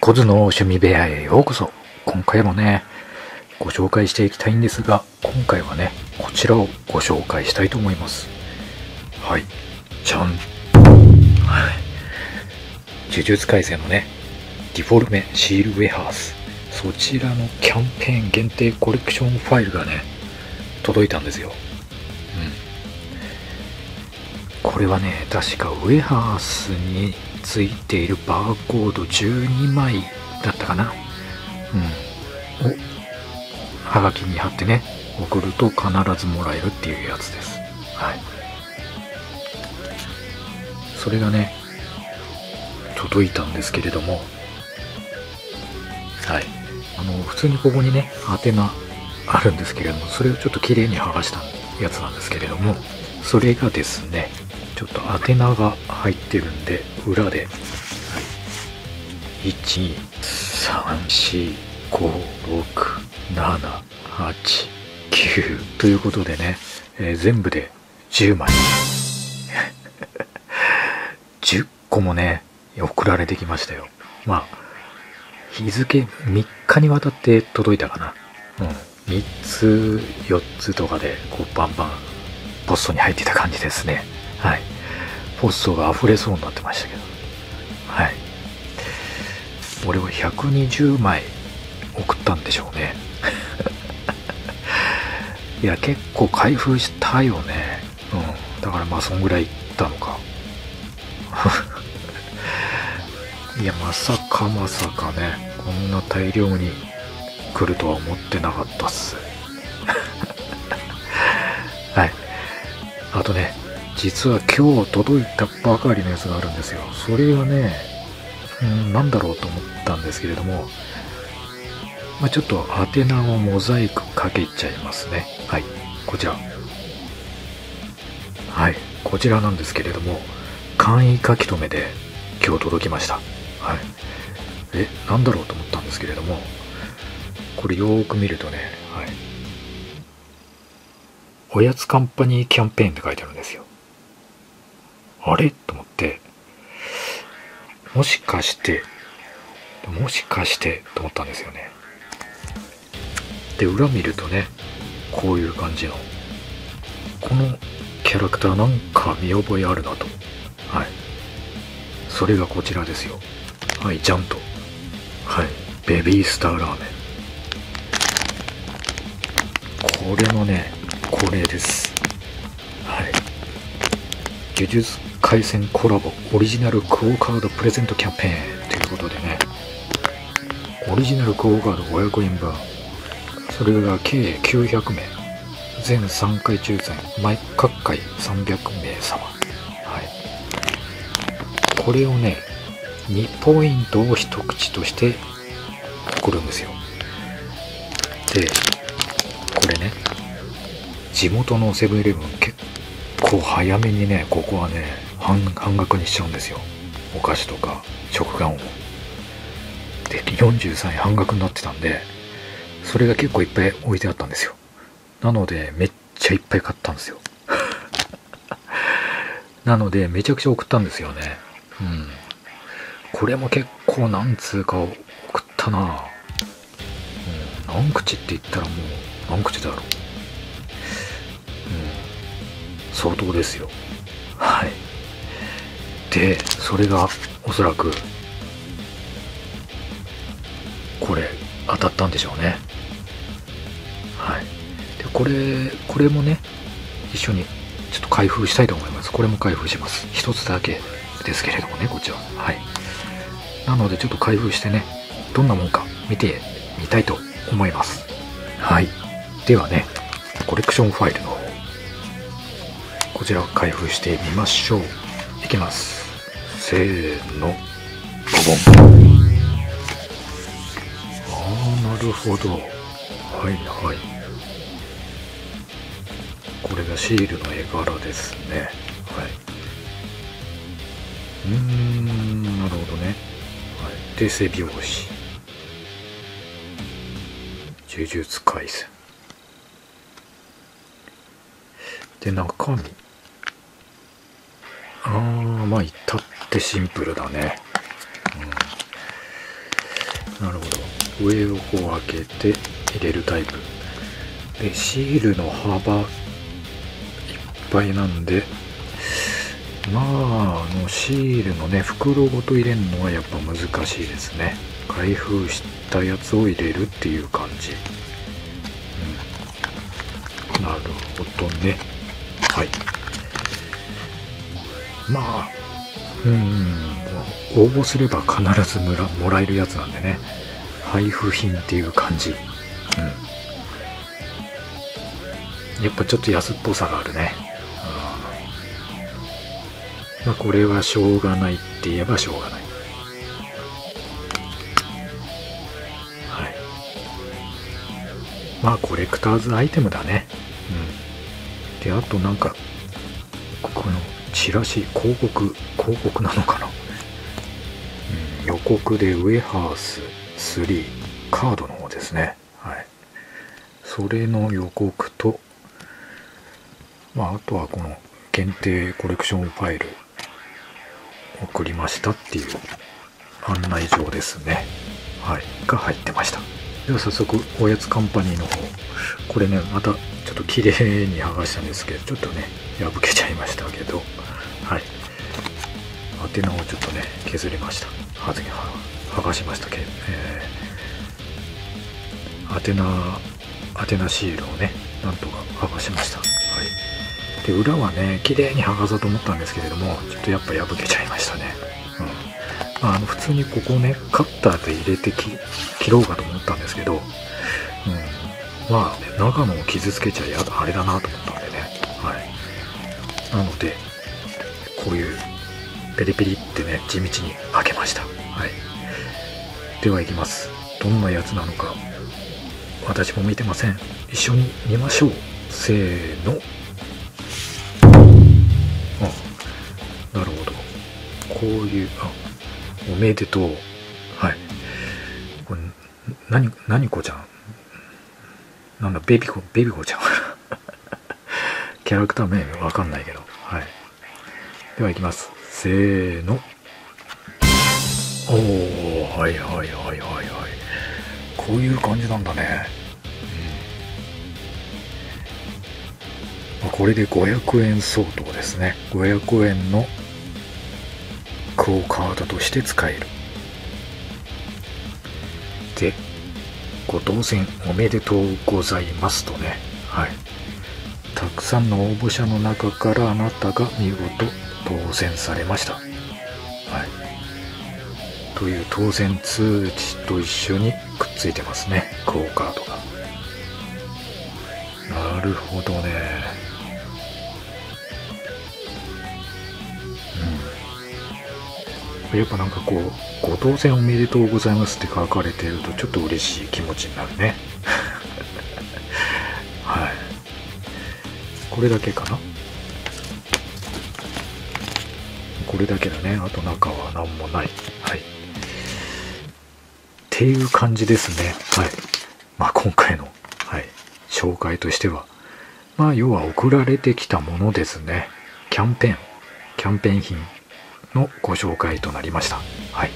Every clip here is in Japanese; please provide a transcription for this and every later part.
コズの趣味部屋へようこそ。今回もね、ご紹介していきたいんですが、今回はね、こちらをご紹介したいと思います。はい。じゃん。はい。呪術廻戦のね、ディフォルメシールウェハース。そちらのキャンペーン限定コレクションファイルがね、届いたんですよ。これはね、確かウェハースについているバーコード12枚だったかな。はがきに貼ってね、送ると必ずもらえるっていうやつです。はい。それがね、届いたんですけれども、はい。普通にここにね、宛名あるんですけれども、それをちょっと綺麗に剥がしたやつなんですけれども、それがですね、ちょっと宛名が入ってるんで、裏で、はい、1、2、3、4、5、6、7、8、9ということでね、全部で10枚10個もね送られてきましたよ。まあ日付3日にわたって届いたかな。3つ4つとかでこうバンバンポストに入ってた感じですね。はい。ポストが溢れそうになってましたけど、はい。俺は120枚送ったんでしょうねいや結構開封したよね。だからまあそんぐらいいったのかいやまさかね、こんな大量に来るとは思ってなかったっすはい。あとね、実は今日届いたばかりのやつがあるんですよ。それはね、なんだろうと思ったんですけれども、ちょっと宛名をモザイクかけちゃいますね。はい、こちら。はい、こちらなんですけれども、簡易書き留めで今日届きました。はい。なんだろうと思ったんですけれども、これよーく見るとね、はい。おやつカンパニーキャンペーンって書いてあるんですよ。あれと思って、もしかしてと思ったんですよね。で、裏見るとね、こういう感じの、このキャラクターなんか見覚えあるなと。はい。それがこちらですよ。はい、ジャンと。はい。ベビースターラーメン。これもね、これです。はい。呪術廻戦コラボオリジナルクオカードプレゼントキャンペーンということでね、オリジナルクオカード500円分、それが計900名、全3回抽選、各回300名様。はい。これをね、2ポイントを一口として送るんですよ。で、これね、地元のセブンイレブン結構早めにね、ここはね、半額にしちゃうんですよ。お菓子とか食玩を。で、43円半額になってたんで、それが結構いっぱい置いてあったんですよ。なので、めっちゃいっぱい買ったんですよ。なので、めちゃくちゃ送ったんですよね。これも結構何通か送ったな。何口って言ったらもう、何口だろう。相当ですよ。はい。で、それがおそらく、これ、当たったんでしょうね。はい。で、これもね、一緒にちょっと開封したいと思います。これも開封します。一つだけですけれどもね、こっちは。はい。なのでちょっと開封してね、どんなもんか見てみたいと思います。はい。ではね、コレクションファイルの方、こちらを開封してみましょう。いきます。せーの、ボボン。なるほど。はいはい。これがシールの絵柄ですね。はい。なるほどね。はい。で、背表紙。呪術廻戦。で、中身。まあ至ってシンプルだね。 上をこう開けて入れるタイプで、シールの幅いっぱいなんで、まあシールのね袋ごと入れるのはやっぱ難しいですね。開封したやつを入れるっていう感じ。なるほどね。はい。まあ応募すれば必ずもらえるやつなんでね、配布品っていう感じ。やっぱちょっと安っぽさがあるね。まあこれはしょうがないって言えばしょうがない。はい。まあコレクターズアイテムだね。で、あとなんかこのチラシ、広告なのかな、予告でウエハース3カードの方ですね。はい。それの予告と、あとはこの限定コレクションファイル送りましたっていう案内状ですね。はい。が入ってました。では早速おやつカンパニーの方、これねまたちょっと綺麗に剥がしたんですけど、ちょっとね破けちゃいましたけど、はい。宛名をちょっとね削りました。剥がしましたけど、宛名シールをねなんとか剥がしました。はい。で、裏はね綺麗に剥がそうと思ったんですけれども、ちょっとやっぱ破けちゃいましたね。普通にここねカッターで入れて切ろうかと思ったんですけど、中のを傷つけちゃあれだなと思ったんでね。はい。なのでこういうペリペリってね地道に開けました。はい。ではいきます。どんなやつなのか私も見てません。一緒に見ましょう。せーの。なるほど。こういうおめでとう。はい。これ何子ちゃんなんだ、ベビコちゃんキャラクター名わかんないけど。はい。ではいきます。せーの。はい。こういう感じなんだね。これで500円相当ですね。500円のクオカードとして使える。で、ご当選おめでとうございますとね。はい。たくさんの応募者の中からあなたが見事当選されました。はい。という当選通知と一緒にくっついてますね。クオカードが。なるほどね。やっぱなんかこうご当選おめでとうございますって書かれてるとちょっと嬉しい気持ちになるね。はい。これだけかな。これだけだね。あと中は何もない。はい。っていう感じですね。はい。今回の、はい、紹介としては、要は送られてきたものですね。キャンペーン品のご紹介となりました。はい。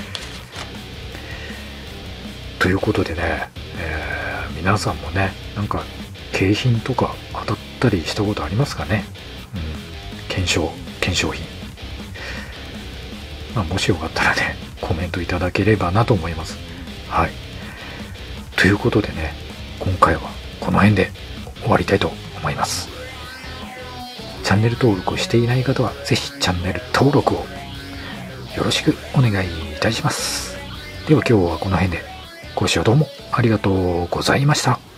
ということでね、皆さんもね、なんか景品とか当たったりしたことありますかね。懸賞品。もしよかったらね、コメントいただければなと思います。はい。ということでね、今回はこの辺で終わりたいと思います。チャンネル登録をしていない方はぜひチャンネル登録をよろしくお願いいたします。では今日はこの辺でご視聴どうもありがとうございました。